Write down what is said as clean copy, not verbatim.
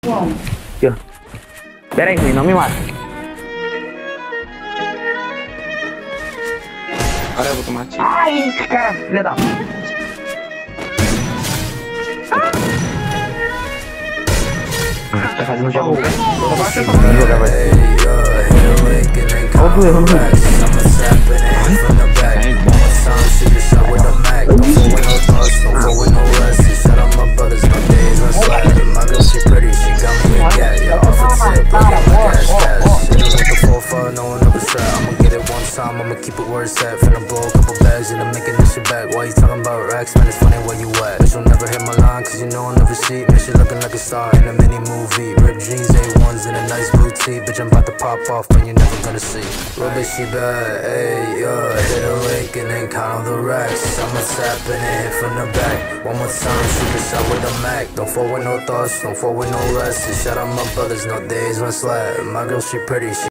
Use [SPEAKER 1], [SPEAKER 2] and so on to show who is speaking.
[SPEAKER 1] Chưa. Bé đây thì nó mới mặt.
[SPEAKER 2] Agora eu vou tomar tiro.
[SPEAKER 1] Ai, cara, filha da. Tá fazendo jogo. Vamos jogar, vai. Olha o erro no
[SPEAKER 3] I'ma keep it where it's at. Finna blow a couple bags and I'm making this shit back. Why you talking about racks? Man, it's funny where you at. But you'll never hit my line, cause you know I'll never see it. Man, she looking like a star in a mini movie. Ripped jeans, A1s in a nice blue tee. Bitch, I'm about to pop off, man, you're never gonna see. Little bitch, she bad, ayy, hit a lick and then count all the racks. I'ma tap and hit from the back. One more time, shoot the shot with the Mac. Don't fall with no thoughts, don't fall with no rest. Shout out my brothers, no days, one slap. My girl, she pretty, she